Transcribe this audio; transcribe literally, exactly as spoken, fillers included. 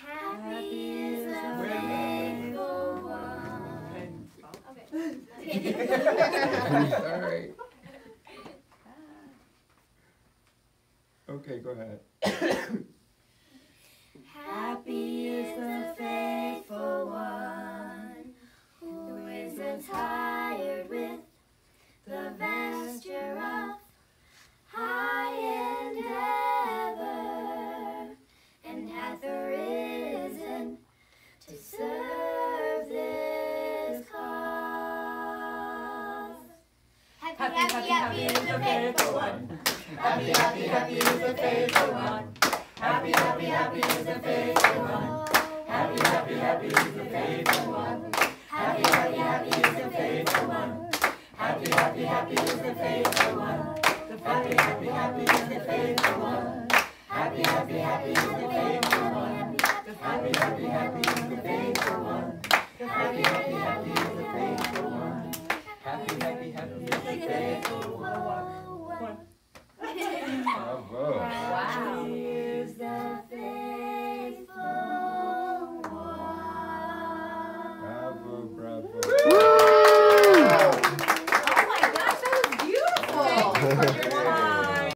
Happy is the faithful one. Okay. Sorry. Okay, go ahead. Happy is the faithful one who isn't tired with the vesture of high endeavor, and hath arisen to serve this cause. Happy, happy, happy is the faithful one. Happy, happy, happy is the faithful one. Happy, happy, happy is the faithful one. Happy, happy, happy is the faithful one. Happy, happy, happy is the faithful one. Happy, happy, happy is the faithful one. Happy, happy, happy is the faithful one. Happy, happy, happy is the faithful one. Happy, happy, happy is the faithful one. Happy, happy, happy is the faithful one. Happy, happy, happy is the faithful one. Bravo.